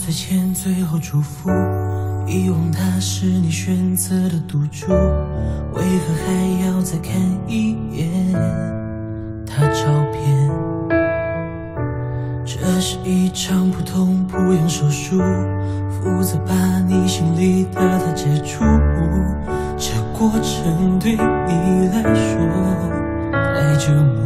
再见，最后祝福。遗忘它是你选择的赌注，为何还要再看一眼他照片？这是一场普通不用手术，负责把你心里的他解除。这过程对你来说太折磨。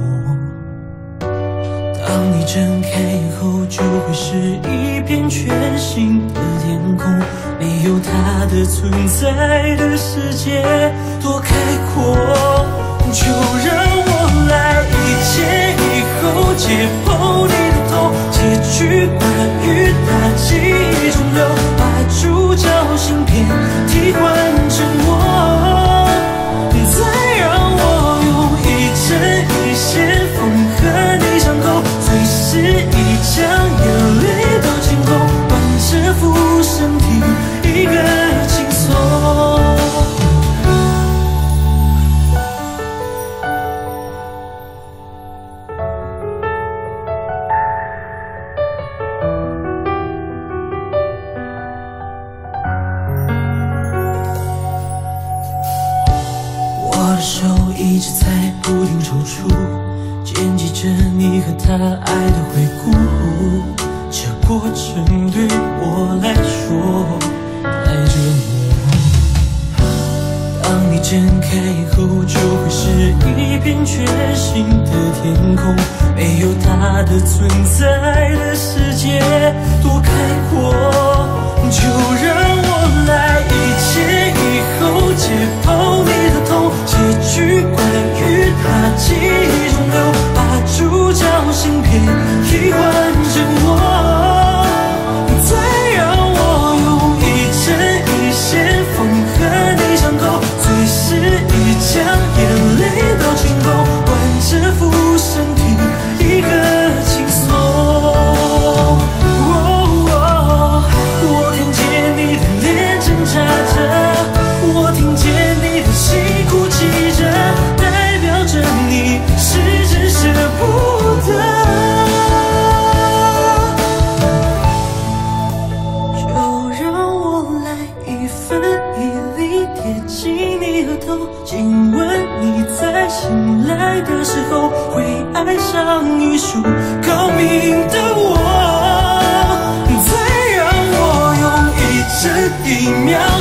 当你睁开眼后，就会是一片全新的天空，没有它的存在的世界多开阔。就让我来一切以后解剖你的头，结局关于它记忆中留，把主角芯片替换成我，再让我用一针一线缝合你伤口，随时一将眼泪都清空，换这副身体一个轻松。我的手一直在不停抽搐，惦记着你和他爱的回顾。这过程对我来说太折磨。当你睁开眼后，就会是一片全新的天空，没有他的存在的世界多开阔。就让我来一切以后解剖你的痛，结局关于他记忆中留，把主角芯片替换成我，再让我用一针一线缝合你伤口，随时一将眼泪都清空，换这副身体一个轻松。我看见你的脸挣扎着，我听见你的心哭泣着，代表着你是真舍不得。就让我来一分一厘贴近你额头，亲吻你在醒来的时候会爱上艺术高明的我，再让我用一针一秒